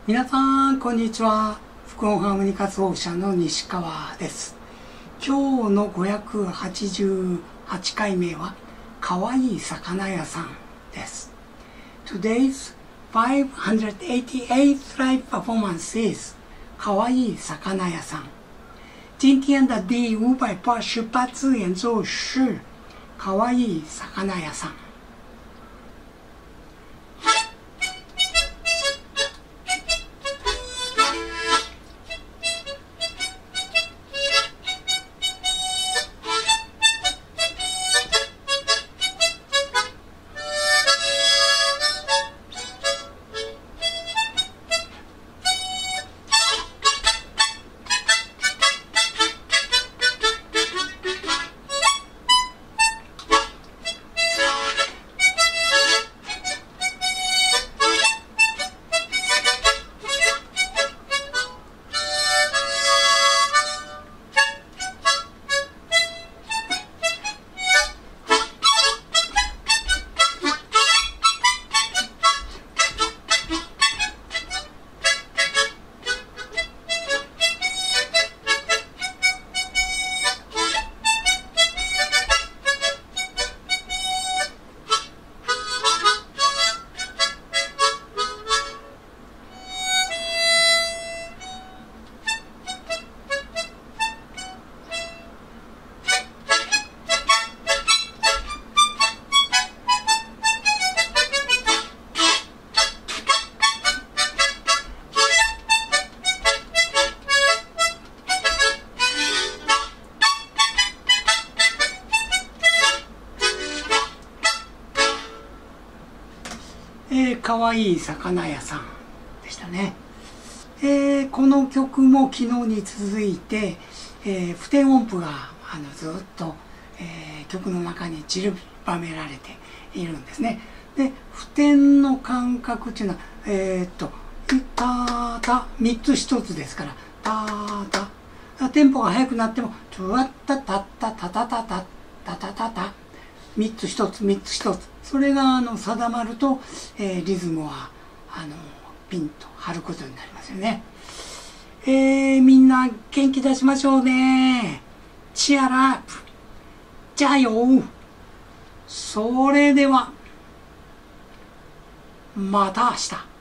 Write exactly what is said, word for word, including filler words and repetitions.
皆さんこんにちは。副音ハーモニカ奏者の西川です。今日のごひゃくはちじゅうはちかいめはかわいい魚屋さんです。 Today's five hundred eighty-eighth live performance is かわいい魚屋さん。今天的第五百八十八次演奏是かわいい魚屋さん。えー、かわいい魚屋さんでしたね。えー、この曲も昨日に続いて、えー、不点音符があのずっと、えー、曲の中に散りばめられているんですね。で、不点の間隔っていうのは、えー、っと、タタみっつひとつですから、タタテンポが速くなっても、トゥワッタタッタタタタタタタタタみっつひとつみっつひとつ、それがあの定まると、えー、リズムはあのピンと張ることになりますよね。えー、みんな元気出しましょうね。チアラップ、じゃあよ。それではまた明日。